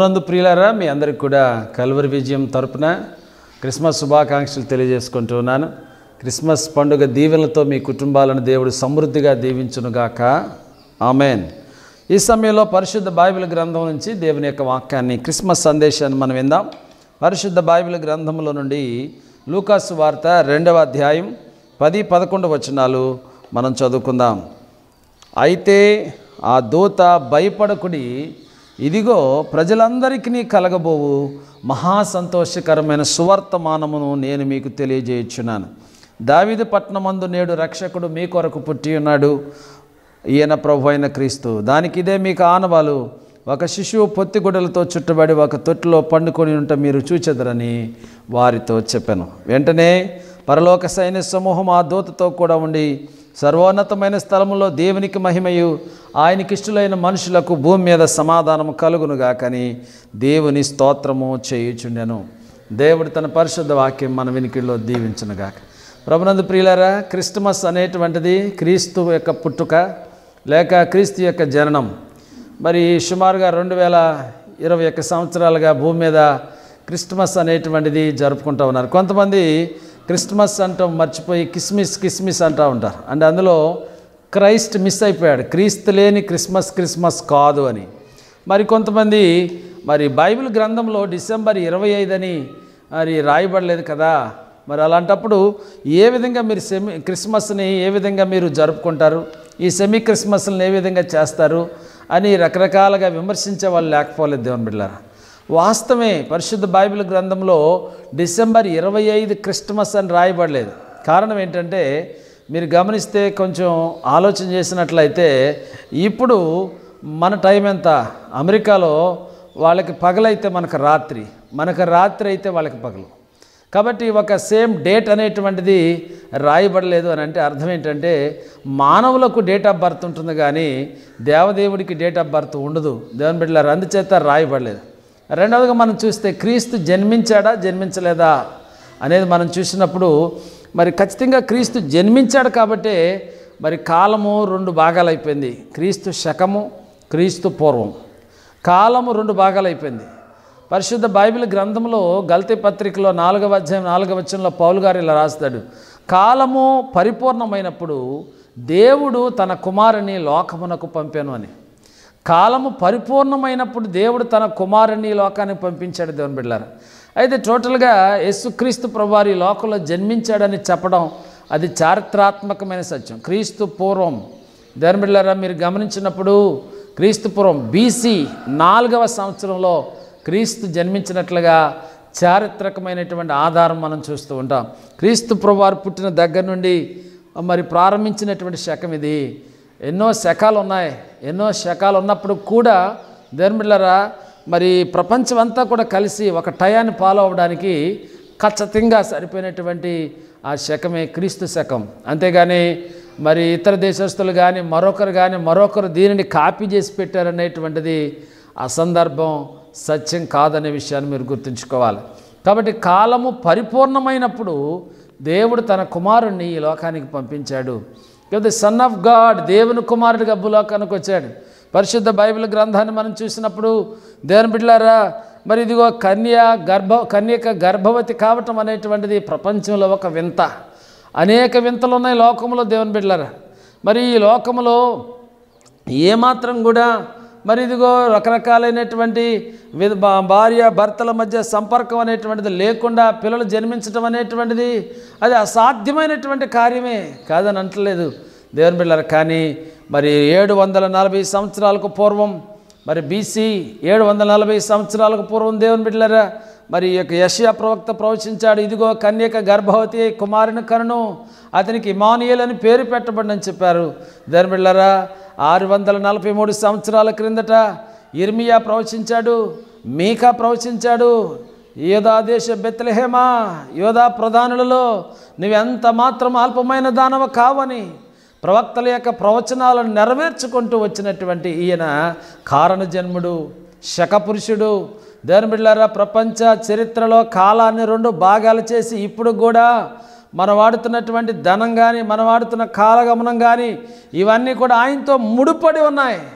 ప్రభునందు ప్రియులారా, మీ అందరికి కూడా కల్వరి విజయం తరపున క్రిస్మస్ శుభాకాంక్షలు తెలియజేసుకుంటూ ఉన్నాను. క్రిస్మస్ పండుగ దీవెనలతో మీ కుటుంబాలను దేవుడు సమృద్ధిగా దీవించునుగాక. ఆమెన్. ఈ సమయంలో పరిశుద్ధ బైబిల్ గ్రంథం నుంచి దేవుని యొక్క వాక్యాన్ని, క్రిస్మస్ సందేశాన్ని మనం విందాం. పరిశుద్ధ బైబిల్ గ్రంథంలో నుండి లూకాసు వార్త 2వ అధ్యాయం 10-11 వచనాలు మనం చదువుకుందాం. అయితే ఆ దూత భయపడకుడి, ఇదిగో ప్రజలందరికీ కలగబోవు మహా సంతోషకరమైన సువర్తమానమును నేను మీకు తెలియజేయుచున్నాను. దావీదు పట్టణమందు నేడు రక్షకుడు మీ కొరకు పుట్టి ఉన్నాడు, ఈయన ప్రభు అయిన క్రీస్తు. దానికి ఇదే మీకు ఆనవాలు, ఒక శిశువు పొత్తిగుడ్డలతో చుట్టబడి ఒక తొట్టిలో పండుకొని ఉంటే మీరు చూచెదరని వారితో చెప్పాను. వెంటనే పరలోక సైన్య సమూహం ఆ దూతతో కూడా ఉండి సర్వోన్నతమైన స్థలములో దేవునికి మహిమయు ఆయనకిష్టులైన మనుషులకు భూమి మీద సమాధానము కలుగునుగాకని దేవుని స్తోత్రము చేయుచుండెను. దేవుడు తన పరిశుద్ధ వాక్యం మన వినికిడిలో దీవించునుగాక. ప్రభునందు ప్రియులారా, క్రిస్మస్ అనేటువంటిది క్రీస్తు యొక్క పుట్టుక లేక క్రీస్తు యొక్క జననం. మరి సుమారుగా 2021 సంవత్సరాలుగా భూమి మీద క్రిస్మస్ అనేటువంటిది జరుపుకుంటూ ఉన్నారు. కొంతమంది క్రిస్మస్ అంటాం మర్చిపోయి కిస్మిస్ అంటూ ఉంటారు. అంటే అందులో క్రైస్ట్ మిస్ అయిపోయాడు, క్రీస్తు లేని క్రిస్మస్ కాదు అని. మరి కొంతమంది మరి బైబిల్ గ్రంథంలో డిసెంబర్ 25 అని మరి రాయబడలేదు కదా, మరి అలాంటప్పుడు ఏ విధంగా మీరు క్రిస్మస్ని ఏ విధంగా మీరు జరుపుకుంటారు, ఈ సెమీ క్రిస్మస్ని ఏ విధంగా చేస్తారు అని రకరకాలుగా విమర్శించే వాళ్ళు లేకపోలేదు దేవుని బిడ్డలారా. వాస్తవమే, పరిశుద్ధ బైబిల్ గ్రంథంలో డిసెంబర్ 25 క్రిస్మస్ అని రాయబడలేదు. కారణం ఏంటంటే మీరు గమనిస్తే కొంచెం ఆలోచన చేసినట్లయితే ఇప్పుడు మన టైం ఎంత, అమెరికాలో వాళ్ళకి పగలైతే మనకు రాత్రి అయితే వాళ్ళకి పగలు. కాబట్టి ఒక సేమ్ డేట్ అనేటువంటిది రాయబడలేదు అని అంటే అర్థం ఏంటంటే మానవులకు డేట్ ఆఫ్ బర్త్ ఉంటుంది కానీ దేవదేవుడికి డేట్ ఆఫ్ బర్త్ ఉండదు దేవుని బిడ్డలారా. అందుచేత రాయబడలేదు. రెండవదిగా మనం చూస్తే క్రీస్తు జన్మించాడా జన్మించలేదా అనేది మనం చూసినప్పుడు మరి ఖచ్చితంగా క్రీస్తు జన్మించాడు కాబట్టే మరి కాలము 2 భాగాలు అయిపోయింది. క్రీస్తు శకము, క్రీస్తు పూర్వం. కాలము 2 భాగాలు అయిపోయింది. పరిశుద్ధ బైబిల్ గ్రంథంలో గల్తీ పత్రికలో 4వ అధ్యాయం 4వ వచనంలో పౌలు గారు ఇలా రాస్తాడు, కాలము పరిపూర్ణమైనప్పుడు దేవుడు తన కుమారుని లోకమునకు పంపాను అని. కాలము పరిపూర్ణమైనప్పుడు దేవుడు తన కుమారుని లోకానికి పంపించాడు దేవుని బిడ్డలారా. అయితే టోటల్గా యేసుక్రీస్తు ప్రభువారు ఈ లోకంలో జన్మించాడని చెప్పడం అది చారిత్రాత్మకమైన సత్యం. క్రీస్తు పూర్వం దేవుని బిడ్డలారా మీరు గమనించినప్పుడు క్రీస్తు పూర్వం BC 4వ సంవత్సరంలో క్రీస్తు జన్మించినట్లుగా చారిత్రకమైనటువంటి ఆధారం మనం చూస్తూ ఉంటాం. క్రీస్తు ప్రభువారు పుట్టిన దగ్గర నుండి మరి ప్రారంభించినటువంటి శకం ఇది. ఎన్నో శకాలు ఉన్నాయి. ఎన్నో శకాలు ఉన్నప్పుడు కూడా దేవుని బిడ్డలారా మరి ప్రపంచం అంతా కూడా కలిసి ఒక టయాన్ని ఫాలో అవ్వడానికి ఖచ్చితంగా సరిపోయినటువంటి ఆ శకమే క్రీస్తు శకం. అంతేగాని మరి ఇతర దేశస్తులు కానీ మరొకరు దీనిని కాపీ చేసి పెట్టారనేటువంటిది అసందర్భం, సత్యం కాదనే విషయాన్ని మీరు గుర్తుంచుకోవాలి. కాబట్టి కాలము పరిపూర్ణమైనప్పుడు దేవుడు తన కుమారుణ్ణి ఈ లోకానికి పంపించాడు. ద సన్ ఆఫ్ గాడ్, దేవుని కుమారుడిగా భూలోకానికి వచ్చాడు. పరిశుద్ధ బైబిల్ గ్రంథాన్ని మనం చూసినప్పుడు దేవుని బిడ్డలారా మరి ఇదిగో కన్యక గర్భవతి కావటం అనేటువంటిది ప్రపంచంలో ఒక వింత. అనేక వింతలు ఉన్నాయి లోకంలో దేవుని బిడ్డలారా. మరి ఈ లోకంలో ఏమాత్రం కూడా మరి ఇదిగో రకరకాలైనటువంటి భార్య భర్తల మధ్య సంపర్కం అనేటువంటిది లేకుండా పిల్లలు జన్మించడం అనేటువంటిది అది అసాధ్యమైనటువంటి కార్యమే కాదని అంటలేదు దేవుని బిడ్డలారా. కానీ మరి 740 సంవత్సరాలకు పూర్వం మరి BC 740 సంవత్సరాలకు పూర్వం దేవుని బిడ్డలారా మరి యెషయా ప్రవక్త ప్రవచించాడు, ఇదిగో కన్యక గర్భవతి కుమారుని కనును, అతనికి ఇమానుయేల్ అని పేరు పెట్టబడినని చెప్పారు. దేవుని బిడ్డలారా 643 సంవత్సరాల క్రిందట ఇర్మియా ప్రవచించాడు, మీకా ప్రవచించాడు, యోధా దేశ బెత్లెహేమా, యోధా ప్రధానులలో నువ్వెంత మాత్రం అల్పమైన దానవ కావని ప్రవక్తల యొక్క ప్రవచనాలను నెరవేర్చుకుంటూ వచ్చినటువంటి ఈయన కారణజన్ముడు, శకపురుషుడు. దేవుని బిడ్డలారా ప్రపంచ చరిత్రలో కాలాన్ని 2 భాగాలు చేసి ఇప్పుడు కూడా మనం వాడుతున్నటువంటి ధనం కానీ మనం వాడుతున్న కాలగమనం కానీ ఇవన్నీ కూడా ఆయనతో ముడిపడి ఉన్నాయి.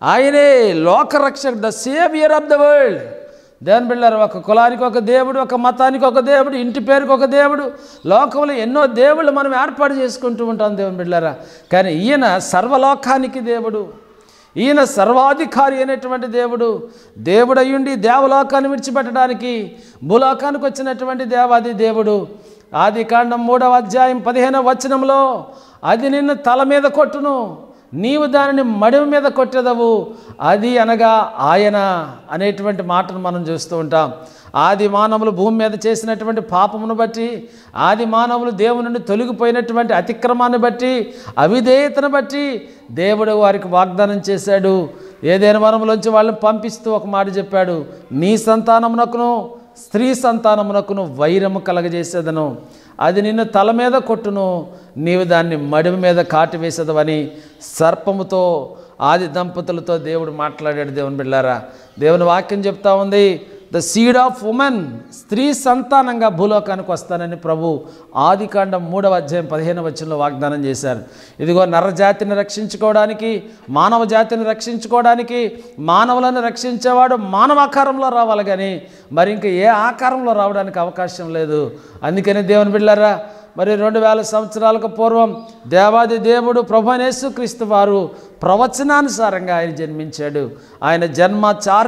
ఆయనే లోకరక్షకుడు, the saviour of the world. దేవుని బిడ్డలారా, ఒక కులానికి ఒక దేవుడు, ఒక మతానికి ఒక దేవుడు, ఇంటి పేరుకి ఒక దేవుడు, లోకంలో ఎన్నో దేవుళ్ళు మనం ఏర్పాటు చేసుకుంటూ ఉంటాం దేవుని బిడ్డలారా. కానీ ఈయన సర్వలోకానికి దేవుడు, ఈయన సర్వాధికారి అయినటువంటి దేవుడు. దేవుడు అయ్యుండి దేవలోకాన్ని విడిచిపెట్టడానికి భూలోకానికి వచ్చినటువంటి దేవాది దేవుడు. ఆదికాండం 3వ అధ్యాయం 15వ వచనంలో, అది నిన్ను తల మీద కొట్టును, నీవు దానిని మడిమ మీద కొట్టెదవు, అది అనగా ఆయన అనేటువంటి మాటను మనం చూస్తూ ఉంటాం. ఆది మానవులు భూమి మీద చేసినటువంటి పాపమును బట్టి, ఆది మానవులు దేవుని నుండి తొలగిపోయినటువంటి అతిక్రమాన్ని బట్టి, అవిధేయతను బట్టి దేవుడు వారికి వాగ్దానం చేశాడు. ఏదైనా వనములోంచి వాళ్ళని పంపిస్తూ ఒక మాట చెప్పాడు, నీ సంతానమునకును స్త్రీ సంతానమునకును వైరము కలగజేసేదను, అది నిన్ను తల మీద కొట్టును, నీవు దాన్ని మడిమ మీద కాటివేసేదవని సర్పముతో ఆది దంపతులతో దేవుడు మాట్లాడాడు. దేవుని బిడ్డలారా, దేవుని వాక్యం చెప్తా ఉంది, ద సీడ్ ఆఫ్ ఉమెన్, స్త్రీ సంతానంగా భూలోకానికి వస్తానని ప్రభు ఆదికాండం 3వ అధ్యాయం 15వ వచనంలో వాగ్దానం చేశారు. ఇదిగో నరజాతిని రక్షించుకోవడానికి, మానవ జాతిని రక్షించుకోవడానికి, మానవులను రక్షించేవాడు మానవ ఆకారంలో రావాలి, కానీ మరి ఇంకా ఏ ఆకారంలో రావడానికి అవకాశం లేదు. అందుకని దేవుని బిడ్డలారా, మరి 2000 సంవత్సరాలకు పూర్వం దేవాది దేవుడు ప్రభువైన యేసుక్రీస్తు వారు ప్రవచనానుసారంగా ఆయన జన్మించాడు. ఆయన జన్మ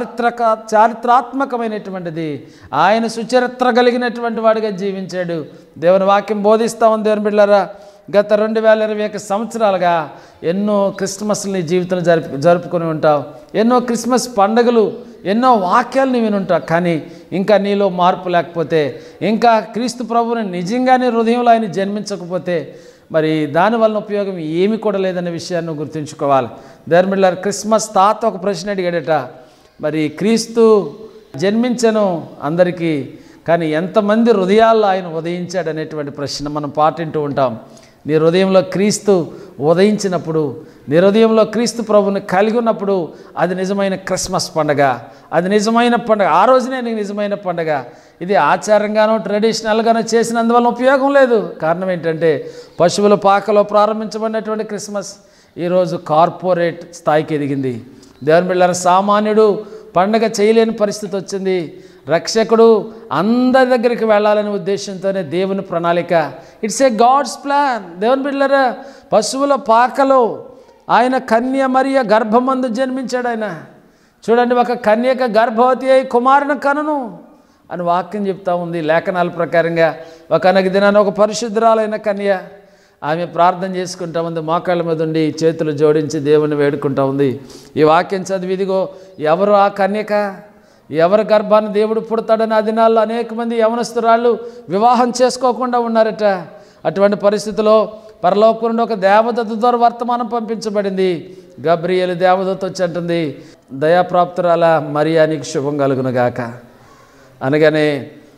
చారిత్రాత్మకమైనటువంటిది. ఆయన సుచరిత్ర కలిగినటువంటి వాడిగా జీవించాడు. దేవుని వాక్యం బోధిస్తూ ఉంది. దేవుని బిడ్డలారా, గత 2021 సంవత్సరాలుగా ఎన్నో క్రిస్మస్ని జీవితంలో జరుపుకొని ఉంటావు, ఎన్నో క్రిస్మస్ పండుగలు, ఎన్నో వాక్యాలను వినుంటావు. కానీ ఇంకా నీలో మార్పు లేకపోతే, ఇంకా క్రీస్తు ప్రభువుని నిజంగానే హృదయంలో ఆయన జన్మించకపోతే, మరి దానివల్ల ఉపయోగం ఏమీ కూడా లేదనే విషయాన్ని గుర్తుంచుకోవాలి. దేవుని బిడ్డలారా, క్రిస్మస్ తాత ఒక ప్రశ్న అడిగాడట, మరి క్రీస్తు జన్మించను అందరికీ, కానీ ఎంతమంది హృదయాల్లో ఆయన ఉదయించాడు అనేటువంటి ప్రశ్న మనం పాటింటూ ఉంటాం. నీ హృదయంలో క్రీస్తు ఉదయించినప్పుడు, నీ హృదయంలో క్రీస్తు ప్రభుని కలిగి ఉన్నప్పుడు అది నిజమైన క్రిస్మస్ పండుగ, అది నిజమైన పండుగ. ఆ రోజునే నీకు నిజమైన పండుగ. ఇది ఆచారంగానో ట్రెడిషనల్గానో చేసినందువల్ల ఉపయోగం లేదు. కారణం ఏంటంటే, పశువుల పాకలో ప్రారంభించబడినటువంటి క్రిస్మస్ ఈరోజు కార్పొరేట్ స్థాయికి ఎదిగింది. దేవుని బిడ్డలారా, సామాన్యుడు పండుగ చేయలేని పరిస్థితి వచ్చింది. రక్షకుడు అందరి దగ్గరికి వెళ్ళాలనే ఉద్దేశంతోనే దేవుని ప్రణాళిక. It's a God's plan. దేవుని బిడ్డలారా, పశువుల పాకలో ఆయన కన్య మరియ గర్భమందు జన్మించాడు. ఆయన చూడండి, ఒక కన్యక గర్భవతి అయి కుమారుని కనును అని వాక్యం చెప్తా ఉంది. లేఖనాల ప్రకారంగా ఒకనొక దినాన ఒక పరిశుద్ధురాలైన కన్య ఆమె ప్రార్థన చేసుకుంటా ఉంది, మోకాళ్ళ మీద ఉండి చేతులు జోడించి దేవుని వేడుకుంటా ఉంది. ఈ వాక్యం చదివి, ఇదిగో ఎవరు ఆ కన్యక, ఎవరి గర్భాన్ని దేవుడు పుడతాడని ఆ దినాల్లో అనేక మంది యవనస్తురాళ్ళు వివాహం చేసుకోకుండా ఉన్నారట. అటువంటి పరిస్థితిలో పరలోకం నుండి ఒక దేవదూత ద్వారా వర్తమానం పంపించబడింది. గబ్రియేలు దేవదూత వచ్చి అంటుంది, దయాప్రాప్తురాల మరియా, నీకు శుభం కలుగునుగాక అనగానే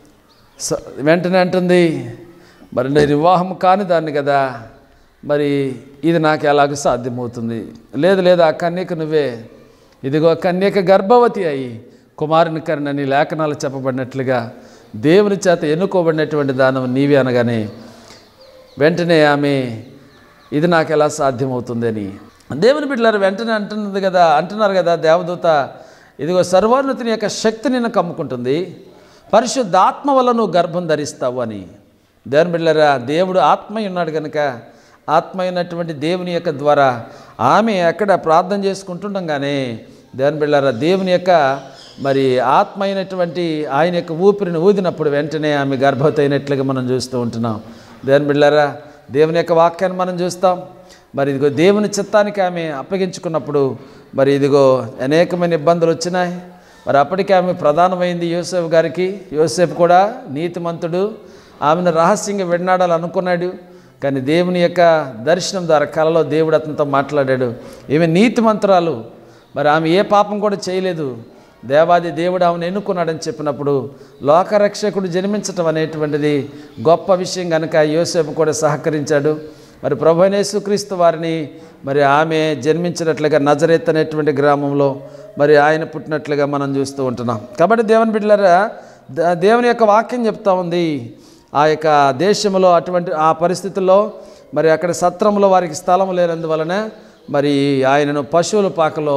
వెంటనే అంటుంది, మరి నేను వివాహం కాని దాన్ని కదా, మరి ఇది నాకు ఎలాగో సాధ్యమవుతుంది? లేదు లేదు, ఆ కన్యక నువ్వే. ఇదిగో కన్యక గర్భవతి అయి కుమారుని కరణని లేఖనాలు చెప్పబడినట్లుగా దేవుని చేత ఎన్నుకోబడినటువంటి దానం నీవే అనగానే వెంటనే ఆమె, ఇది నాకు ఎలా సాధ్యమవుతుందని. దేవుని బిడ్డలారు వెంటనే అంటున్నారు కదా దేవదూత, ఇదిగో సర్వోన్నతుని యొక్క శక్తి నిన్ను కమ్ముకుంటుంది, పరిశుద్ధాత్మ వల్ల నువ్వు గర్భం ధరిస్తావు అని. దేవుని బిడ్డలారా, దేవుడు ఆత్మయ్య ఉన్నాడు కనుక ఆత్మ అయినటువంటి దేవుని యొక్క ద్వారా ఆమె అక్కడ ప్రార్థన చేసుకుంటుండగానే, దేవుని బిడ్డలారా, దేవుని యొక్క మరి ఆత్మ అయినటువంటి ఆయన యొక్క ఊపిరిని ఊదినప్పుడు వెంటనే ఆమె గర్భవతి అయినట్లుగా మనం చూస్తూ ఉంటున్నాం. దేవుని బిడ్డలారా, దేవుని యొక్క వాక్యాన్ని మనం చూస్తాం. మరి ఇదిగో దేవుని చిత్తానికి ఆమె అప్పగించుకున్నప్పుడు మరి ఇదిగో అనేకమైన ఇబ్బందులు వచ్చినాయి. మరి అప్పటికే ఆమె ప్రధానమైంది యోసేపు గారికి. యోసేపు కూడా నీతిమంతుడు, ఆమెను రహస్యంగా విడనాడాలనుకున్నాడు. కానీ దేవుని యొక్క దర్శనం ద్వారా కలలో దేవుడు అతనితో మాట్లాడాడు. ఈమె నీతిమంతురాలు, మరి ఆమె ఏ పాపం కూడా చేయలేదు, దేవాది దేవుడు ఆమెను ఎన్నుకున్నాడని చెప్పినప్పుడు లోకరక్షకుడు జన్మించటం అనేటువంటిది గొప్ప విషయం కనుక యోసేపు కూడా సహకరించాడు. మరి ప్రభువైన యేసుక్రీస్తు వారిని మరి ఆమె జన్మించినట్లుగా నజరేత్ అనేటువంటి గ్రామంలో మరి ఆయన పుట్టినట్లుగా మనం చూస్తూ ఉంటున్నాం. కాబట్టి దేవుని బిడ్డలారా, దేవుని యొక్క వాక్యం చెప్తా ఉంది, ఆ యొక్క దేశంలో అటువంటి ఆ పరిస్థితుల్లో మరి అక్కడ సత్రంలో వారికి స్థలం లేనందువలన మరి ఆయనను పశువుల పాకలో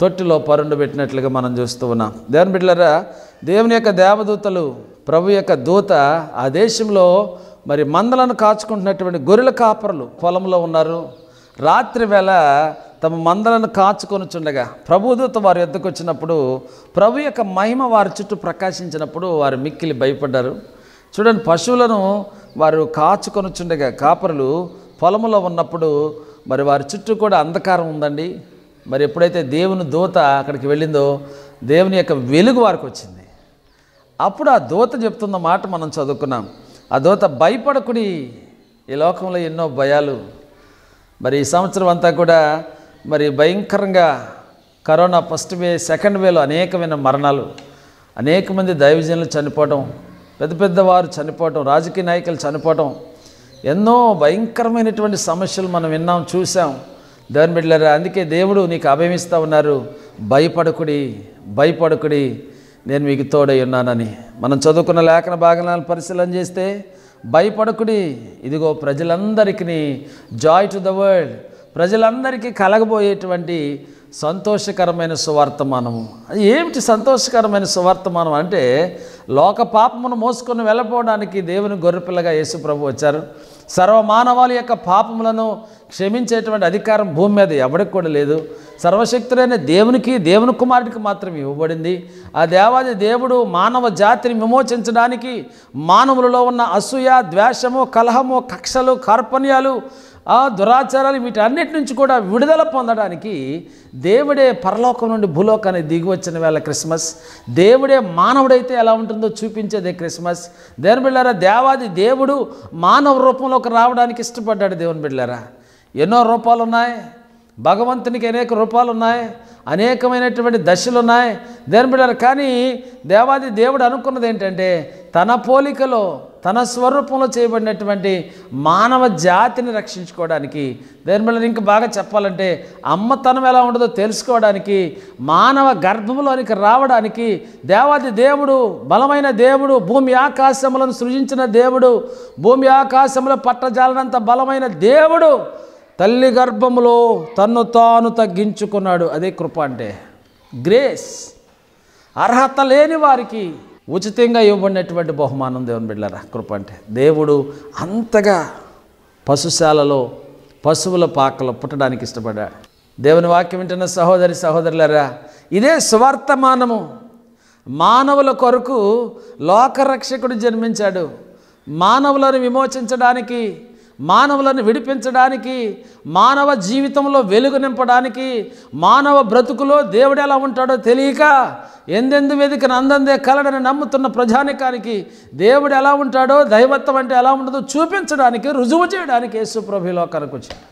తొట్టిలో పరుండబెట్టినట్లుగా మనం చూస్తూ ఉన్నాం. దేవుని బిడ్డలారా, దేవుని యొక్క దేవదూతలు, ప్రభు యొక్క దూత ఆ దేశంలో మరి మందలను కాచుకుంటున్నటువంటి గొర్రెల కాపరులు పొలంలో ఉన్నారు. రాత్రి వేళ తమ మందలను కాచుకొనుచుండగా ప్రభుదూత వారి యొద్దకు వచ్చినప్పుడు ప్రభు యొక్క మహిమ వారి చుట్టూ ప్రకాశించినప్పుడు వారు మిక్కిలి భయపడ్డారు. చూడండి, పశువులను వారు కాచుకొనుచుండగా కాపరులు పొలంలో ఉన్నప్పుడు మరి వారి చుట్టూ కూడా అంధకారం ఉందండి. మరి ఎప్పుడైతే దేవుని దూత అక్కడికి వెళ్ళిందో దేవుని యొక్క వెలుగు వారికి వచ్చింది. అప్పుడు ఆ దూత చెప్తున్న మాట మనం చదువుకున్నాం. ఆ దూత, భయపడకుడి, ఈ లోకంలో ఎన్నో భయాలు. మరి ఈ సంవత్సరం అంతా కూడా మరి భయంకరంగా కరోనా ఫస్ట్ వే, సెకండ్ వేలో అనేకమైన మరణాలు, అనేక మంది దైవజనులు చనిపోవడం, పెద్ద పెద్దవారు చనిపోవడం, రాజకీయ నాయకులు చనిపోవడం, ఎన్నో భయంకరమైనటువంటి సమస్యలు మనం విన్నాం, చూసాం. దేవుని బిడ్డలారా, అందుకే దేవుడు నీకు అభయమిస్తూ ఉన్నారు. భయపడకుడి, భయపడకుడి, నేను మీకు తోడై ఉన్నానని. మనం చదువుకున్న లేఖన భాగాలను పరిశీలన చేస్తే, భయపడకుడి, ఇదిగో ప్రజలందరికీ జాయ్ టు ద వరల్డ్, ప్రజలందరికీ కలగబోయేటువంటి సంతోషకరమైన సువార్తమానము. అది ఏమిటి సంతోషకరమైన సువార్తమానం అంటే, లోక పాపమును మోసుకొని వెళ్ళిపోవడానికి దేవుని గొర్రెపిల్లగా యేసు ప్రభు వచ్చారు. సర్వమానవాళి యొక్క పాపములను క్షమించేటువంటి అధికారం భూమి మీద ఎవరికి కూడా లేదు. సర్వశక్తుడైన దేవునికి, దేవుని కుమారుడికి మాత్రం ఇవ్వబడింది. ఆ దేవాది దేవుడు మానవ జాతిని విమోచించడానికి మానవులలో ఉన్న అసూయ, ద్వేషము, కలహము, కక్షలు, కార్పణ్యాలు, ఆ దురాచారాలు, వీటన్నిటి నుంచి కూడా విడుదల పొందడానికి దేవుడే పరలోకం నుండి భూలోకానికి దిగి వచ్చిన వేళ క్రిస్మస్. దేవుడే మానవుడైతే ఎలా ఉంటుందో చూపించేదే క్రిస్మస్. దేవుని బిడ్డలారా, దేవాది దేవుడు మానవ రూపంలోకి రావడానికి ఇష్టపడ్డాడు. దేవుని బిడ్డలారా, ఎన్నో రూపాలు ఉన్నాయి, భగవంతునికి అనేక రూపాలు ఉన్నాయి, అనేకమైనటువంటి దశలు ఉన్నాయి. దేవుని బిడ్డలారా, కానీ దేవాది దేవుడు అనుకున్నది ఏంటంటే, తన పోలికలో, తన స్వరూపంలో చేయబడినటువంటి మానవ జాతిని రక్షించుకోవడానికి, దేవుని బిడ్డలారా, ఇంకా బాగా చెప్పాలంటే అమ్మతనం ఎలా ఉండదో తెలుసుకోవడానికి, మానవ గర్భంలోనికి రావడానికి దేవాది దేవుడు, బలమైన దేవుడు, భూమి ఆకాశములను సృజించిన దేవుడు, భూమి ఆకాశముల పట్టజాలనంత బలమైన దేవుడు తల్లి గర్భములో తన్ను తాను తగ్గించుకున్నాడు. అదే కృప అంటే, గ్రేస్. అర్హత లేని వారికి ఉచితంగా ఇవ్వబడినటువంటి బహుమానం దేవుని బిడ్డలారా కృప అంటే. దేవుడు అంతగా పశుశాలలో, పశువుల పాకలో పుట్టడానికి ఇష్టపడ్డాడు. దేవుని వాక్యం వింటున్న సహోదరి సహోదరులారా, ఇదే సువార్తమానము. మానవుల కొరకు లోకరక్షకుడు జన్మించాడు. మానవులను విమోచించడానికి, మానవులను విడిపించడానికి, మానవ జీవితంలో వెలుగు నింపడానికి, మానవ బ్రతుకులో దేవుడు ఎలా ఉంటాడో తెలియక ఎందెందు వెదికను అందందే కలడని నమ్ముతున్న ప్రజానికానికి దేవుడు ఎలా ఉంటాడో, దైవత్వం అంటే ఎలా ఉంటుందో చూపించడానికి, రుజువు చేయడానికి యేసు ప్రభు లోకానికి వచ్చాడు.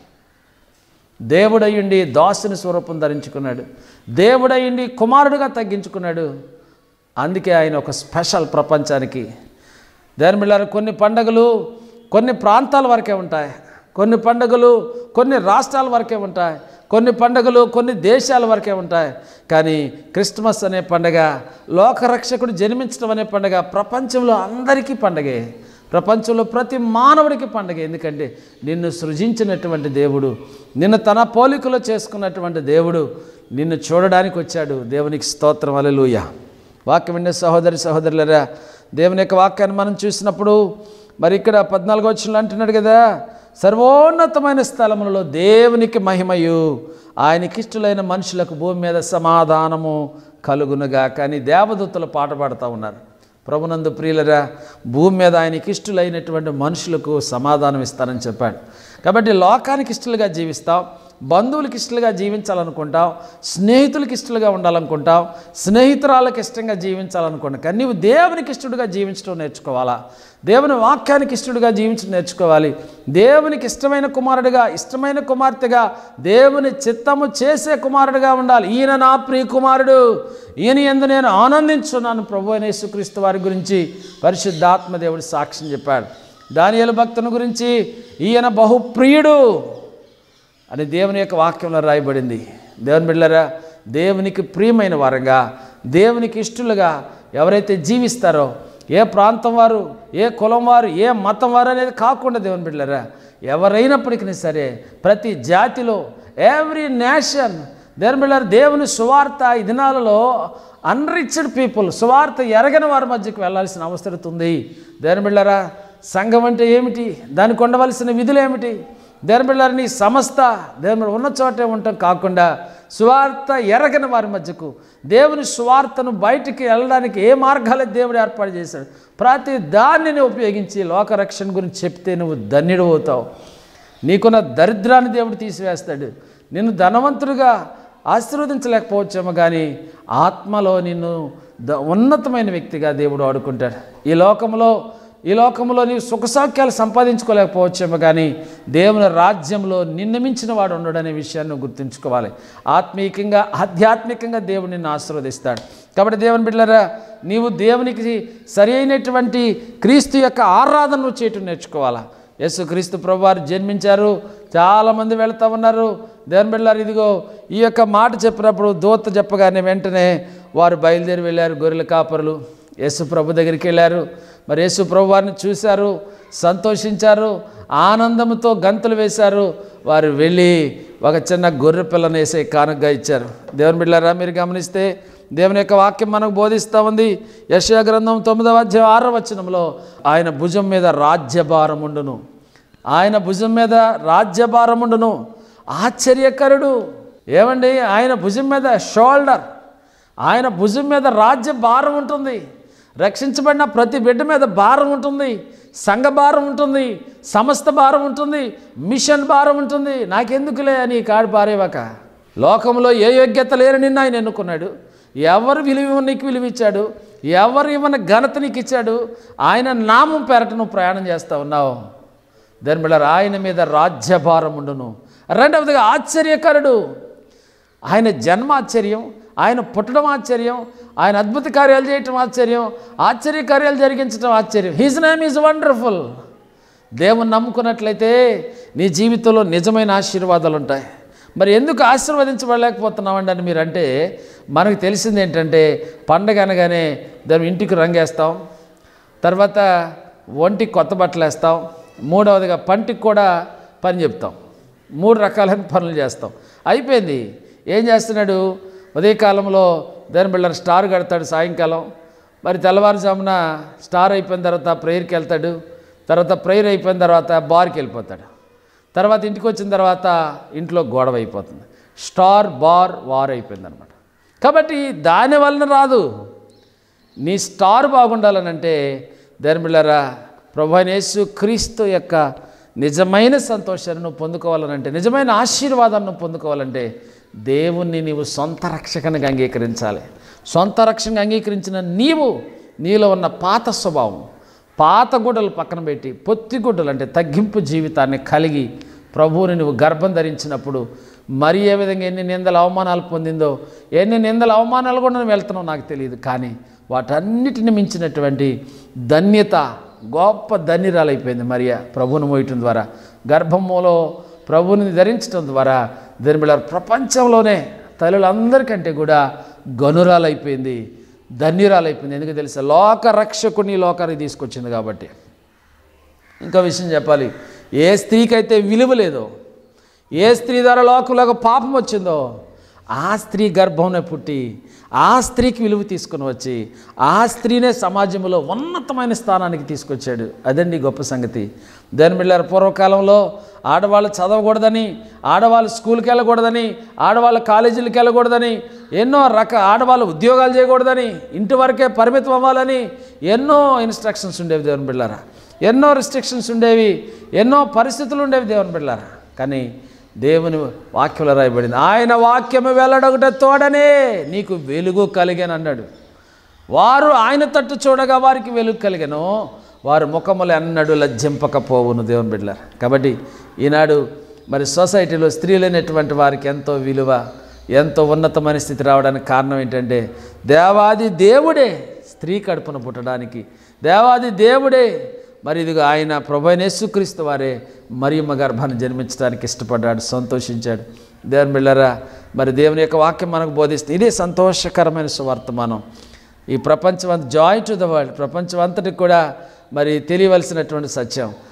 దేవుడయ్యుండి దాసుని స్వరూపం ధరించుకున్నాడు. దేవుడయ్యుండి కుమారుడుగా తగ్గించుకున్నాడు. అందుకే ఆయన ఒక స్పెషల్ ప్రపంచానికి. దేవుని బిడ్డలారా, కొన్ని పండుగలు కొన్ని ప్రాంతాల వరకే ఉంటాయి, కొన్ని పండుగలు కొన్ని రాష్ట్రాల వరకే ఉంటాయి, కొన్ని పండుగలు కొన్ని దేశాల వరకే ఉంటాయి. కానీ క్రిస్మస్ అనే పండుగ, లోకరక్షకుడు జన్మించడం అనే పండుగ ప్రపంచంలో అందరికీ పండుగే. ప్రపంచంలో ప్రతి మానవుడికి పండుగ. ఎందుకంటే నిన్ను సృజించినటువంటి దేవుడు, నిన్ను తన పోలికలో చేసుకున్నటువంటి దేవుడు నిన్ను చూడడానికి వచ్చాడు. దేవునికి స్తోత్రం, హల్లెలూయా. వాక్యం వినే సహోదరి సహోదరులారా, దేవుని యొక్క వాక్యాన్ని మనం చూసినప్పుడు మరి ఇక్కడ 14వ వచనంలో అంటున్నాడు కదా, సర్వోన్నతమైన స్థలములలో దేవునికి మహిమయు, ఆయనకిష్టులైన మనుషులకు భూమి మీద సమాధానము కలుగునుగా. కానీ దేవదూతలు పాట పాడుతూ ఉన్నారు. ప్రభునందు ప్రియులరా, భూమి మీద ఆయనకిష్టులైనటువంటి మనుషులకు సమాధానం ఇస్తానని చెప్పాడు. కాబట్టి లోకానికి ఇష్టలుగా జీవిస్తాం, బంధువులకి ఇష్టలుగా జీవించాలనుకుంటాం, స్నేహితులకి ఇష్టలుగా ఉండాలనుకుంటాం, స్నేహితురాలకు ఇష్టంగా జీవించాలనుకుంటాం. కానీ నీవు దేవునికి ఇష్టడుగా జీవించడం నేర్చుకోవాలా, దేవుని వాక్యానికి ఇష్టడుగా జీవించడం నేర్చుకోవాలి. దేవునికి ఇష్టమైన కుమారుడిగా, ఇష్టమైన కుమార్తెగా, దేవుని చిత్తము చేసే కుమారుడిగా ఉండాలి. ఈయన నా ప్రియ కుమారుడు, ఈయన యందు నేను ఆనందించున్నాను. ప్రభు అయిన యేసుక్రీస్తు వారి గురించి పరిశుద్ధాత్మ దేవుడు సాక్ష్యం చెప్పాడు. దానియేలు భక్తుని గురించి ఈయన బహుప్రియుడు అని దేవుని యొక్క వాక్యంలో రాయబడింది. దేవుని బిడ్డలారా, దేవునికి ప్రియమైన వారంగా, దేవునికి ఇష్టలుగా ఎవరైతే జీవిస్తారో, ఏ ప్రాంతం వారు, ఏ కులం వారు, ఏ మతం వారు అనేది కాకుండా దేవుని బిడ్డలారా, ఎవరైనప్పటికీ సరే ప్రతి జాతిలో, ఎవ్రీ నేషన్ దేవుని బిడ్డలారా, దేవుని సువార్త ఈ దినాలలో అన్రిచ్డ్ పీపుల్, సువార్త ఎరగని వారి మధ్యకు వెళ్ళాల్సిన అవసరం ఉంది. దేవుని బిడ్డలారా, సంఘం అంటే ఏమిటి, దానికి ఉండవలసిన విధులు ఏమిటి? దేవుని బిడ్డలారా, నీ సంస్థ దేవుని ఉన్న చోటే ఉండటం కాకుండా సువార్త ఎరగని వారి మధ్యకు, దేవుని సువార్తను బయటికి వెళ్ళడానికి ఏ మార్గాలు దేవుడు ఏర్పాటు చేశాడు, ప్రతి దానిని ఉపయోగించి లోకరక్షణ గురించి చెప్తే నువ్వు ధన్యుడు అవుతావు. నీకున్న దరిద్రాన్ని దేవుడు తీసివేస్తాడు. నిన్ను ధనవంతుడిగా ఆశీర్వదించలేకపోవచ్చేమో, కానీ ఆత్మలో నిన్ను ఉన్నతమైన వ్యక్తిగా దేవుడు వాడుకుంటాడు. ఈ లోకంలో నీవు సుఖసౌఖ్యాలు సంపాదించుకోలేకపోవచ్చేమో, కానీ దేవుని రాజ్యంలో నిన్ను మించిన వాడు ఉండడనే విషయాన్ని గుర్తుంచుకోవాలి. ఆత్మీయంగా ఆధ్యాత్మికంగా దేవుడు నిన్ను ఆశీర్వదిస్తాడు. కాబట్టి దేవుని బిడ్డలారా, నీవు దేవునికి సరి అయినటువంటి క్రీస్తు యొక్క ఆరాధనను చేయటం నేర్చుకోవాలా. యేసు క్రీస్తు ప్రభువారు జన్మించారు, చాలామంది వెళుతూ ఉన్నారు. దేవుని బిడ్డలారా, ఇదిగో ఈ యొక్క మాట చెప్పినప్పుడు దూత చెప్పగానే వెంటనే వారు బయలుదేరి వెళ్ళారు. గొర్రెల కాపరులు యేసు ప్రభు దగ్గరికి వెళ్ళారు. మరి యేసు ప్రభు వారిని చూశారు, సంతోషించారు, ఆనందంతో గంతులు వేశారు. వారు వెళ్ళి ఒక చిన్న గొర్రె పిల్లను వేసే కానుకగా ఇచ్చారు. దేవుని బిడ్డలారా, మీరు గమనిస్తే దేవుని యొక్క వాక్యం మనకు బోధిస్తూ ఉంది. యెషయా గ్రంథం 9వ అధ్యాయం 6వ వచనంలో ఆయన భుజం మీద రాజ్యభారం ఉండును, ఆయన భుజం మీద రాజ్యభారం ఉండును. ఆశ్చర్యకరుడు. ఏమండి, ఆయన భుజం మీద షోల్డర్, ఆయన భుజం మీద రాజ్య భారం ఉంటుంది. రక్షించబడిన ప్రతి బిడ్డ మీద భారం ఉంటుంది, సంఘ భారం ఉంటుంది, సమస్త భారం ఉంటుంది, మిషన్ భారం ఉంటుంది. నాకెందుకులే అని కాడు పారేవాక, లోకంలో ఏ యోగ్యత లేని నిన్ను ఆయన ఎన్నుకున్నాడు. ఎవరు విలువ నీకు విలువిచ్చాడు, ఎవరు ఇవ్వని ఘనత నీకు ఇచ్చాడు. ఆయన నామం పేరట నువ్వు ప్రయాణం చేస్తూ ఉన్నావు. దాని బిడ్డ ఆయన మీద రాజ్యభారం ఉండును. రెండవదిగా ఆశ్చర్యకరుడు. ఆయన జన్మ ఆశ్చర్యం, ఆయన పుట్టడం ఆశ్చర్యం, ఆయన అద్భుత కార్యాలు చేయటం ఆశ్చర్యం, ఆశ్చర్య కార్యాలు జరిగించడం ఆశ్చర్యం. His name is wonderful. దేవుని నమ్ముకున్నట్లయితే నీ జీవితంలో నిజమైన ఆశీర్వాదాలు ఉంటాయి. మరి ఎందుకు ఆశీర్వదించబడలేకపోతున్నామండి అని మీరంటే, మనకు తెలిసింది ఏంటంటే, పండగ అనగానే దాని ఇంటికి రంగేస్తాం, తర్వాత ఒంటికి కొత్త బట్టలు వేస్తాం, మూడవదిగా పంటికి కూడా పని చెప్తాం, 3 రకాలైన పనులు చేస్తాం. అయిపోయింది. ఏం చేస్తున్నాడు? ఉదయకాలంలో దాని బిళ్ళ స్టార్ కడతాడు, సాయంకాలం మరి తెల్లవారుజామున స్టార్ అయిపోయిన తర్వాత ప్రేయర్కి వెళ్తాడు, తర్వాత ప్రేయర్ అయిపోయిన తర్వాత బార్కి వెళ్ళిపోతాడు, తర్వాత ఇంటికి వచ్చిన తర్వాత ఇంట్లో గొడవ అయిపోతుంది. స్టార్ బార్ వార్ అయిపోయింది అనమాట. కాబట్టి దాని వలన రాదు. నీ స్టార్ బాగుండాలనంటే దాని బిళ్ళరా, ప్రభువైన యేసు క్రీస్తు యొక్క నిజమైన సంతోషాన్ని నువ్వు పొందుకోవాలనంటే, నిజమైన ఆశీర్వాదాన్ని నువ్వు పొందుకోవాలంటే దేవుణ్ణి నీవు సొంత రక్షకనిగా అంగీకరించాలి. సొంత రక్షణగా అంగీకరించిన నీలో ఉన్న పాత స్వభావం, పాత గుడ్డలు పక్కన పెట్టి పొత్తి గుడ్డలు అంటే తగ్గింపు జీవితాన్ని కలిగి ప్రభువుని నువ్వు గర్భం ధరించినప్పుడు మరి ఏ విధంగా ఎన్ని నిందల అవమానాలు పొందిందో, ఎన్ని నిందల అవమానాలు కూడా నువ్వు వెళ్తున్నావు నాకు తెలియదు, కానీ వాటన్నిటిని మించినటువంటి ధన్యత, గొప్ప ధన్యురాలైపోయింది మరియ ప్రభువును మోయటం ద్వారా, గర్భంలో ప్రభువుని ధరించడం ద్వారా. దీని బిళ్ళ ప్రపంచంలోనే తల్లులందరికంటే కూడా గనురాలైపోయింది, ధన్యురాలైపోయింది. ఎందుకు తెలుసా? లోక రక్షకుని లోకానికి తీసుకొచ్చింది కాబట్టి. ఇంకో విషయం చెప్పాలి, ఏ స్త్రీకైతే విలువ లేదో, ఏ స్త్రీ ద్వారా లోకంలోకి పాపం వచ్చిందో, ఆ స్త్రీ గర్భంలో పుట్టి ఆ స్త్రీకి విలువ తీసుకుని వచ్చి ఆ స్త్రీనే సమాజంలో ఉన్నతమైన స్థానానికి తీసుకొచ్చాడు. అదండి గొప్ప సంగతి. దాని బిళ్ళ పూర్వకాలంలో ఆడవాళ్ళు చదవకూడదని, ఆడవాళ్ళు స్కూల్కి వెళ్ళకూడదని, ఆడవాళ్ళు కాలేజీలకు వెళ్ళకూడదని, ఎన్నో ఆడవాళ్ళు ఉద్యోగాలు చేయకూడదని, ఇంటి వరకే పరిమితం అవ్వాలని ఎన్నో ఇన్స్ట్రక్షన్స్ ఉండేవి దేవుని బిళ్ళారా, ఎన్నో రిస్ట్రిక్షన్స్ ఉండేవి, ఎన్నో పరిస్థితులు ఉండేవి దేవుని బిళ్ళారా. కానీ దేవుని వాక్యంలో రాయబడింది, ఆయన వాక్యము వెల్లడొకటే తోడనే నీకు వెలుగు కలిగాను అన్నాడు. వారు ఆయన తట్టు చూడగా వారికి వెలుగు కలిగాను, వారు ముఖములు ఎన్నడూ లజ్జింపకపోవును దేవుని బిడ్డలారా. కాబట్టి ఈనాడు మరి సొసైటీలో స్త్రీలైనటువంటి వారికి ఎంతో విలువ, ఎంతో ఉన్నతమైన స్థితి రావడానికి కారణం ఏంటంటే, దేవాది దేవుడే స్త్రీ కడుపున పుట్టడానికి, దేవాది దేవుడే మరి ఇదిగో ఆయన ప్రభువైన యేసుక్రీస్తు వారే మరియమ్మ గర్భాన్ని జన్మించడానికి ఇష్టపడ్డాడు, సంతోషించాడు. దేవుని బిళ్ళారా, మరి దేవుని యొక్క వాక్యం మనకు బోధిస్తుంది. ఇదే సంతోషకరమైన సువర్తమానం. ఈ ప్రపంచం జాయ్ టు ద వరల్డ్, ప్రపంచం అంతటికి కూడా మరి తెలియవలసినటువంటి సత్యం.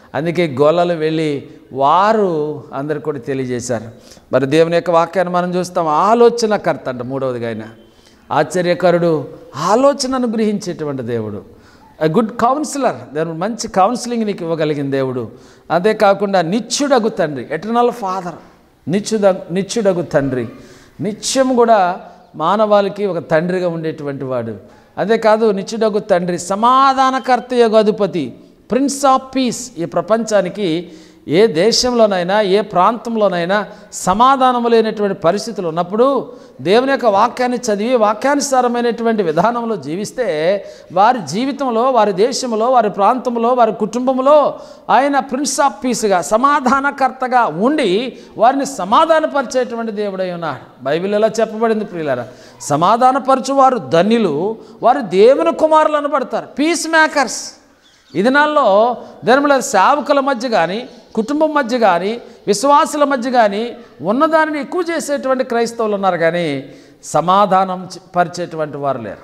అందుకే గొల్లలు వెళ్ళి వారు అందరు కూడా తెలియజేశారు. మరి దేవుని యొక్క వాక్యాన్ని మనం చూస్తాం. ఆలోచనకర్త అంట మూడవదిగా ఆయన ఆశ్చర్యకరుడు, ఆలోచనను గ్రహించేటువంటి దేవుడు, గుడ్ కౌన్సిలర్, దేవుడు మంచి కౌన్సిలింగ్ నీకు ఇవ్వగలిగిన దేవుడు. అంతేకాకుండా నిత్యుడగు తండ్రి, ఎటర్నల్ ఫాదర్, నిత్యుడగు తండ్రి, నిత్యం కూడా మానవాళికి ఒక తండ్రిగా ఉండేటువంటి వాడు. అంతేకాదు నిత్యుడగు తండ్రి, సమాధానకర్త యొక్క అధిపతి, ప్రిన్స్ ఆఫ్ పీస్. ఈ ప్రపంచానికి ఏ దేశంలోనైనా ఏ ప్రాంతంలోనైనా సమాధానము లేనటువంటి పరిస్థితులు ఉన్నప్పుడు దేవుని యొక్క వాక్యాన్ని చదివి వాక్యానుసారమైనటువంటి విధానంలో జీవిస్తే వారి జీవితంలో, వారి దేశంలో, వారి ప్రాంతంలో, వారి కుటుంబంలో ఆయన ప్రిన్స్ ఆఫ్ పీస్గా, సమాధానకర్తగా ఉండి వారిని సమాధానపరిచేటువంటి దేవుడై ఉన్నాడు. బైబిల్ ఎలా చెప్పబడింది ప్రియులారా, సమాధానపరచు వారు ధన్యులు, వారు దేవుని కుమారులు అనబడతారు. Piece makers. ఈ దినాల్లో ధర్మల సేవకుల మధ్య కానీ, కుటుంబం మధ్య కానీ, విశ్వాసుల మధ్య కానీ ఉన్నదానిని ఎక్కువ చేసేటువంటి క్రైస్తవులు ఉన్నారు, కానీ సమాధానం పరిచేటువంటి వారు లేరు.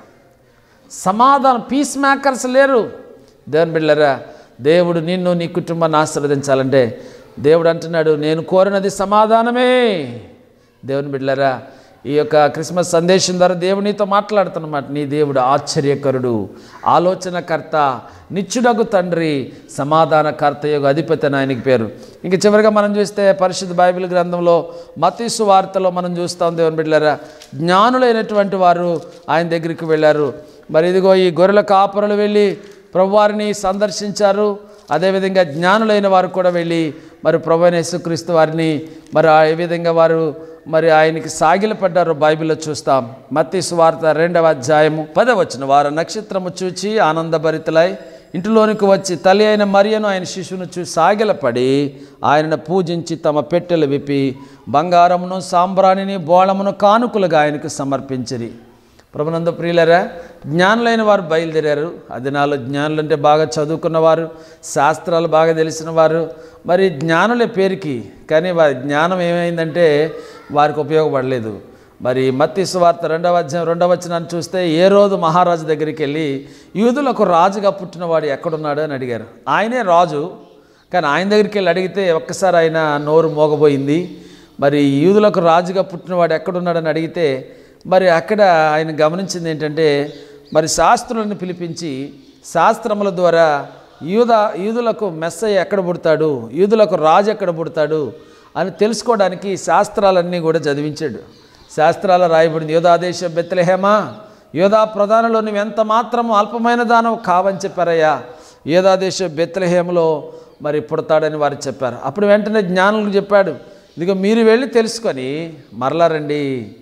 పీస్ మేకర్స్ లేరు. దేవుని బిడ్డలారా, దేవుడు నిన్ను నీ కుటుంబాన్ని ఆశీర్వదించాలంటే దేవుడు అంటున్నాడు, నేను కోరినది సమాధానమే. దేవుని బిడ్డలారా, ఈ యొక్క క్రిస్మస్ సందేశం ద్వారా దేవుడు నీతో మాట్లాడుతున్నమాట. నీ దేవుడు ఆశ్చర్యకరుడు, ఆలోచనకర్త, నిత్యుడగు తండ్రి, సమాధానకర్త యొక్క అధిపతి అని ఆయనకి పేరు. ఇంక చివరిగా మనం చూస్తే పరిశుద్ధ బైబిల్ గ్రంథంలో మత్తయి సువార్తలో మనం చూస్తాం. దేవుని బిడ్డలారా, జ్ఞానులైనటువంటి వారు ఆయన దగ్గరికి వెళ్ళారు. మరి ఇదిగో ఈ గొర్రెల కాపరులు వెళ్ళి ప్రభువారిని సందర్శించారు. అదేవిధంగా జ్ఞానులైన వారు కూడా వెళ్ళి మరి ప్రభువైన యేసుక్రీస్తు వారిని మరి ఏ విధంగా వారు మరి ఆయనకి సాగిలపడ్డారు బైబిల్లో చూస్తాం. మత్తయి సువార్త 2వ అధ్యాయము 10వ వచనం, వారు నక్షత్రము చూచి ఆనందభరితులై ఇంటిలోనికి వచ్చి తల్లి అయిన మరియను ఆయన శిశువును చూసి సాగిలపడి ఆయనను పూజించి తమ పెట్టెలు విప్పి బంగారమును సాంబ్రాణిని బోళమును కానుకలుగా ఆయనకు సమర్పించిరి. ప్రభునందు ప్రియులరా, జ్ఞానులైన వారు బయలుదేరారు. ఆ దినాల్లో జ్ఞానులు అంటే బాగా చదువుకున్నవారు, శాస్త్రాలు బాగా తెలిసిన వారు, మరి జ్ఞానులే పేరుకి, కానీ వారి జ్ఞానం ఏమైందంటే వారికి ఉపయోగపడలేదు. మరి మత్తయి సువార్త 2వ అధ్యాయం 2వ వచనాన్ని చూస్తే ఏ రోజు మహారాజు దగ్గరికి వెళ్ళి యూదులకు రాజుగా పుట్టినవాడు ఎక్కడున్నాడు అని అడిగారు. ఆయనే రాజు, కానీ ఆయన దగ్గరికి వెళ్ళి అడిగితే ఒక్కసారి ఆయన నోరు మోగబోయింది. మరి యూదులకు రాజుగా పుట్టినవాడు ఎక్కడున్నాడని అడిగితే మరి అక్కడ ఆయన గమనించింది ఏంటంటే, మరి శాస్త్రులను పిలిపించి శాస్త్రముల ద్వారా యూదులకు మెస్సయ్య ఎక్కడ పుడతాడు, యూదులకు రాజు ఎక్కడ పుడతాడు అని తెలుసుకోవడానికి శాస్త్రాలన్నీ కూడా చదివించాడు. శాస్త్రాలు రాయబడింది, యోధాదేశ బెత్లెహేమా, యోధా ప్రధానలో నువ్వు ఎంత మాత్రము అల్పమైన దానం కావని చెప్పారయ్యా. యోధాదేశ బెత్లెహేములో మరి పుడతాడని వారు చెప్పారు. అప్పుడు వెంటనే జ్ఞానులకు చెప్పాడు, ఇదిగో మీరు వెళ్ళి తెలుసుకొని మరలా రండి,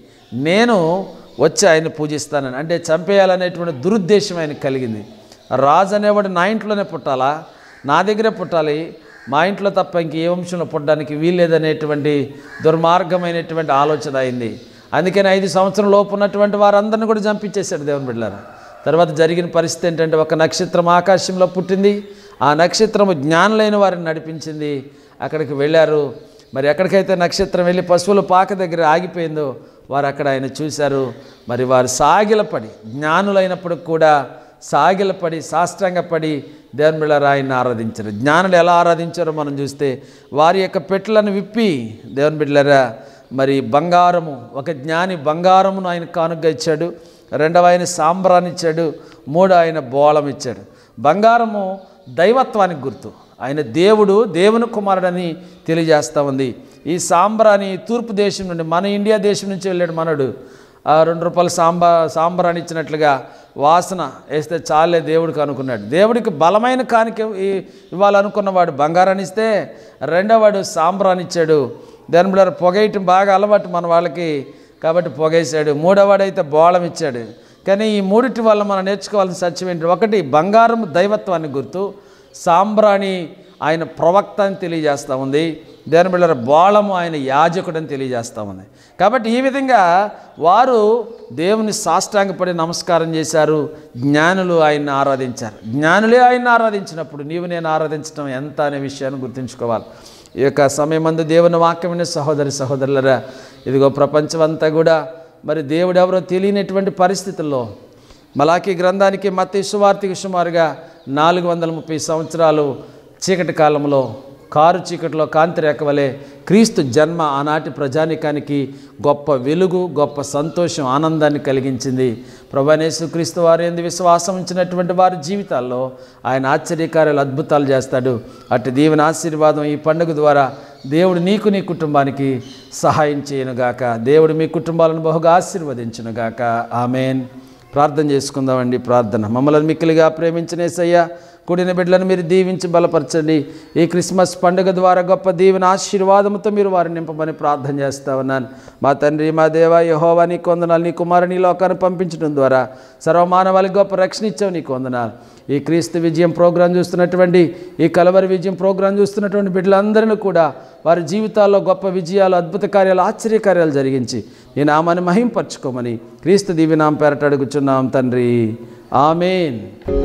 నేను వచ్చి ఆయన పూజిస్తానని. అంటే చంపేయాలనేటువంటి దురుద్దేశం ఆయనకు కలిగింది. రాజు అనేవాడు నా ఇంట్లోనే పుట్టాలా, నా దగ్గరే పుట్టాలి, మా ఇంట్లో తప్ప ఇంక ఏ వంశంలో పుట్టడానికి వీల్లేదనేటువంటి దుర్మార్గమైనటువంటి ఆలోచన అయింది. అందుకని 5 సంవత్సరం లోపు ఉన్నటువంటి వారందరిని కూడా చంపించేశాడు దేవుని బిడ్డలారా. తర్వాత జరిగిన పరిస్థితి ఏంటంటే, ఒక నక్షత్రం ఆకాశంలో పుట్టింది. ఆ నక్షత్రము జ్ఞానులైన వారిని నడిపించింది. అక్కడికి వెళ్ళారు. మరి ఎక్కడికైతే నక్షత్రం వెళ్ళి పశువుల పాక దగ్గర ఆగిపోయిందో వారు అక్కడ ఆయన చూశారు. మరి వారు సాగిలపడి, జ్ఞానులైనప్పుడు కూడా సాగిలపడి సాష్టాంగపడి దేవుని బిడ్డలారా ఆయన్ని ఆరాధించారు. జ్ఞానులు ఎలా ఆరాధించారో మనం చూస్తే వారి యొక్క పెట్టెలను విప్పి దేవుని బిడ్డలారా మరి బంగారము, ఒక జ్ఞాని బంగారమును ఆయన కానుకగా ఇచ్చాడు, 2వ ఆయన సాంబ్రాన్ని ఇచ్చాడు, 3వ ఆయన బోళం ఇచ్చాడు. బంగారము దైవత్వానికి గుర్తు, ఆయన దేవుడు, దేవుని కుమారుడని తెలియజేస్తూ ఉంది. ఈ సాంబ్రాని తూర్పు దేశం నుండి, మన ఇండియా దేశం నుంచి వెళ్ళాడు మనడు. 2 రూపాయల సాంబ్రాన్ని ఇచ్చినట్లుగా వాసన వేస్తే చాలే దేవుడికి అనుకున్నాడు. దేవుడికి బలమైన కానుక ఇవ్వాలనుకున్నవాడు బంగారాన్ని ఇస్తే, 2వ వాడు సాంబ్రాన్ని ఇచ్చాడు. దాని బిడ్డ పొగేయటం బాగా అలవాటు మన వాళ్ళకి, కాబట్టి పొగేశాడు. 3వ వాడైతే బోళం ఇచ్చాడు. కానీ ఈ మూడిటి వల్ల మనం నేర్చుకోవాల్సిన సత్యం ఏంటి? ఒకటి, బంగారం దైవత్వాన్ని గుర్తు, సాంబ్రాణి ఆయన ప్రవక్త అని తెలియజేస్తూ ఉంది. దేవుని బిడ్డలారా బోళము ఆయన యాజకుడని తెలియజేస్తూ ఉంది. కాబట్టి ఈ విధంగా వారు దేవుని సాష్టాంగపడి నమస్కారం చేశారు. జ్ఞానులు ఆయన్ని ఆరాధించారు. జ్ఞానులే ఆయన్ని ఆరాధించినప్పుడు నీవు నేను ఆరాధించడం ఎంత అనే విషయాన్ని గుర్తుంచుకోవాలి. ఈ యొక్క సమయమందు దేవుని వాక్యమైన సహోదరులరా, ఇదిగో ప్రపంచం అంతా కూడా మరి దేవుడు ఎవరో తెలియనటువంటి పరిస్థితుల్లో మలాకీ గ్రంథానికి మత్తయి సువార్తకి సుమారుగా 430 సంవత్సరాలు చీకటి కాలంలో కారు చీకటిలో కాంతి రేఖ వలె క్రీస్తు జన్మ ఆనాటి ప్రజానికానికి గొప్ప వెలుగు, గొప్ప సంతోషం, ఆనందాన్ని కలిగించింది. ప్రభువైన యేసుక్రీస్తు వారి యందు విశ్వాసం ఉంచినటువంటి వారి జీవితాల్లో ఆయన ఆశ్చర్యకార్యాలు, అద్భుతాలు చేస్తాడు. అట్టి దీవెన ఆశీర్వాదం ఈ పండుగ ద్వారా దేవుడు నీకు, నీ కుటుంబానికి సహాయం చేయనుగాక. దేవుడు మీ కుటుంబాలను బహుగా ఆశీర్వదించునుగాక. ఆమెన్. ప్రార్థన చేసుకుందామండి. ప్రార్థన. మమ్మల్ని మిక్కిలిగా ప్రేమించిన యేసయ్య, కూడిన బిడ్డలను మీరు దీవించి బలపరచండి. ఈ క్రిస్మస్ పండుగ ద్వారా గొప్ప దీవెన ఆశీర్వాదంతో మీరు వారిని నింపమని ప్రార్థన చేస్తా ఉన్నాను. మా తండ్రి, మా దేవ యెహోవా, నీకు వందనాలు. నీ కుమారుని ఈ లోకాన్ని పంపించడం ద్వారా సర్వమానవాళికి గొప్ప రక్షణ ఇచ్చావు, నీకు వందనాలు. ఈ క్రీస్తు విజయం ప్రోగ్రాం చూస్తున్నటువంటి, ఈ కలవరి విజయం ప్రోగ్రాం చూస్తున్నటువంటి బిడ్డలందరినీ కూడా వారి జీవితాల్లో గొప్ప విజయాలు, అద్భుత కార్యాలు, ఆశ్చర్యకార్యాలు జరిగించి నీ నామాన్ని మహింపరచుకోమని క్రీస్తు దీవెనామం పేరట అడుగుచున్నాం తండ్రి. ఆమేన్.